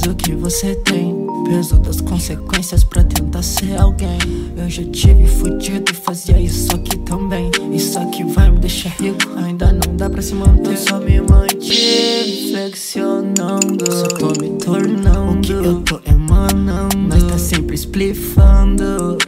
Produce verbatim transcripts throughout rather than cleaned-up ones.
o que você tem, peso das consequências pra tentar ser alguém. Eu já tive fudido, fazia isso aqui também. Isso aqui vai me deixar rico, ainda não dá pra se manter. Eu só me mantive flexionando, só tô me tornando o que eu tô emanando. Nós tá sempre spliffando.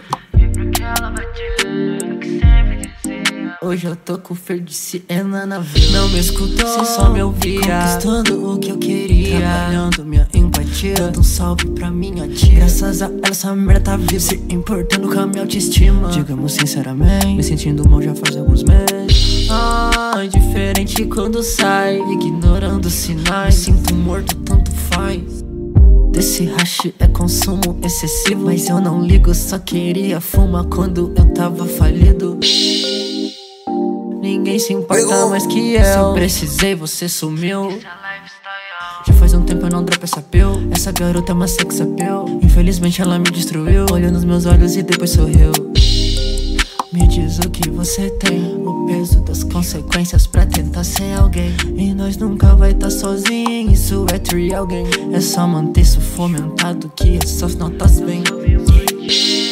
Hoje eu tô com feio de Siena na vida. Não me escutou, cê só me ouvia, conquistando o que eu queria, trabalhando minha empatia, dando um salve pra minha tia. Graças a ela essa merda tá viva, se importando com a minha autoestima. Digamos sinceramente, me sentindo mal já faz alguns meses. Ah, diferente quando sai, ignorando os sinais. Me sinto morto, tanto faz. Desse hash é consumo excessivo, mas eu não ligo, só queria fumar quando eu tava falido. Ninguém se importa mais que eu. Se eu precisei, você sumiu. Já faz um tempo eu não dropo essa pill. Essa garota é uma sex appeal. Infelizmente ela me destruiu, olhou nos meus olhos e depois sorriu. Me diz o que você tem, o peso das consequências pra tentar ser alguém. E nós nunca vai tá sozinho, isso é true alguém. É só manter isso fomentado que essas notas vêm.